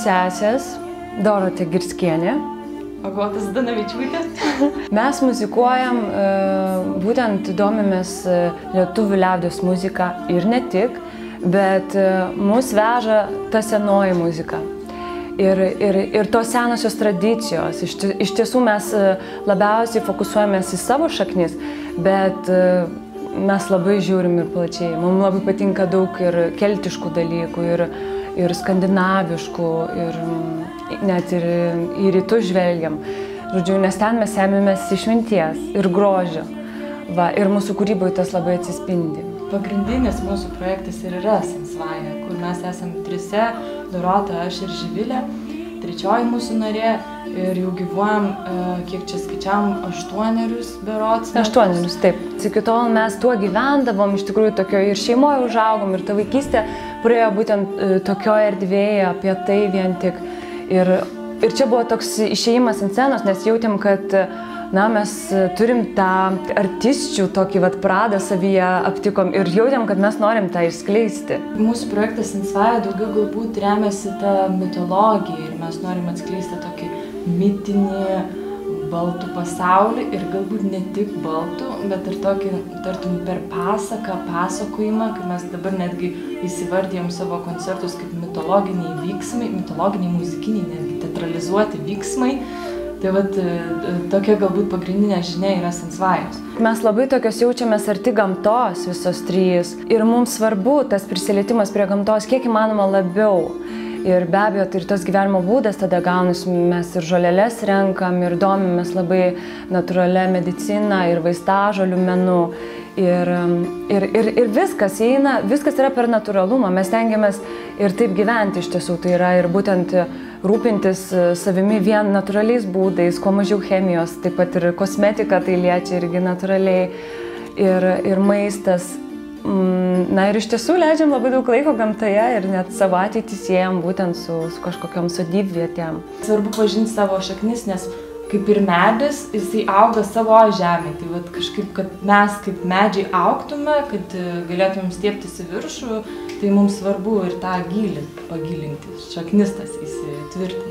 sesės, Dorotė Girskienė. Agotas Danavičiūtė. Mes muzikuojam, būtent domimės lietuvių liaudies muziką ir ne tik, bet mus veža ta senoji muzika. Ir tos senosios tradicijos. Iš tiesų mes labiausiai fokusuojamės į savo šaknis, bet mes labai žiūrim ir plačiai. Mums labai patinka daug ir keltiškų dalykų, ir skandinaviškų, ir net ir į rytus žvelgiam. Žodžiu, nes ten mes semėmės išminties ir grožio. Va, ir mūsų kūryboje tas labai atsispindi. Pagrindinis mūsų projektas ir yra Sensvaja, kur mes esam trise, Dorota, aš ir Živilė, trečioji mūsų narė, ir jau gyvuojam, kiek čia skaičiavom, 8 berods. 8, taip. Iki tol mes tuo gyvendavom, iš tikrųjų tokio ir šeimoje užaugom, ir ta vaikystė praėjo būtent tokioje erdvėje, apie tai vien tik. Ir čia buvo toks išėjimas ant scenos, nes jautėm, kad mes turim tą artisčių tokį pradą savyje aptikom ir jautėm, kad mes norim tą išskleisti. Mūsų projektas Sensvaja daugiau galbūt remiasi tą mitologiją ir mes norim atskleisti tokį mitinį baltų pasaulį ir galbūt ne tik baltų, bet ir tokį, tartum, per pasaką, pasakojimą, kai mes dabar netgi įsivardijom savo koncertus kaip mitologiniai vyksmai, mitologiniai muzikiniai, netgi teatralizuoti vyksmai. Tai tokia galbūt pagrindinė žinia yra Sensvajos. Mes labai tokios jaučiamės arti gamtos visos trys ir mums svarbu tas prisilietimas prie gamtos kiek įmanoma labiau. Ir be abejo, tai ir tas gyvenimo būdas tada gaunasi, mes ir žoleles renkam, ir domimės labai natūralia medicina, ir vaistažolių menu. Ir viskas eina, viskas yra per natūralumą. Mes stengiamės ir taip gyventi iš tiesų. Tai yra ir būtent rūpintis savimi vien natūraliais būdais, kuo mažiau chemijos, taip pat ir kosmetika tai liečia irgi natūraliai, ir maistas. Na ir iš tiesų leidžiam labai daug laiko gamtoje ir net savo ateitį siejam būtent su kažkokiom sodybvietėm. Svarbu pažinti savo šaknis, nes kaip ir medis, jisai auga savo žemėje. Tai kažkaip, kad mes kaip medžiai augtume, kad galėtumėm stieptis į viršų, tai mums svarbu ir tą gylį pagilinti, šaknis tas įsitvirtinti.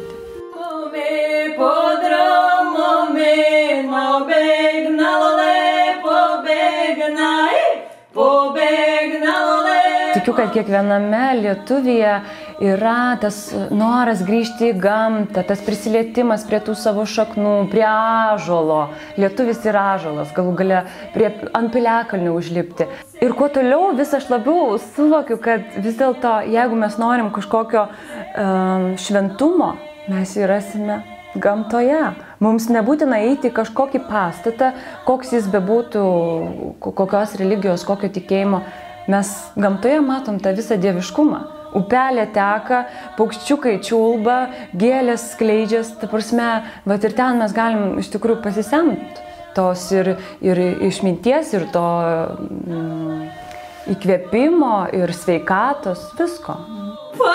Tikiu, kad kiekviename lietuvyje yra tas noras grįžti į gamtą, tas prisilietimas prie tų savo šaknų, prie ąžuolo. Lietuvis yra ąžuolas, galų gale ant piliakalnių užlipti. Ir kuo toliau, vis aš labiau suvokiu, kad vis dėlto, jeigu mes norim kažkokio šventumo, mes jį rasime gamtoje. Mums nebūtina eiti į kažkokį pastatą, koks jis bebūtų, kokios religijos, kokio tikėjimo. Mes gamtoje matom tą visą dieviškumą. Upelė teka, paukščiukai čiulba, gėlės skleidžias, ta prasme, ir ten mes galim iš tikrųjų pasisemti tos ir išminties, ir to įkvėpimo, ir sveikatos, visko.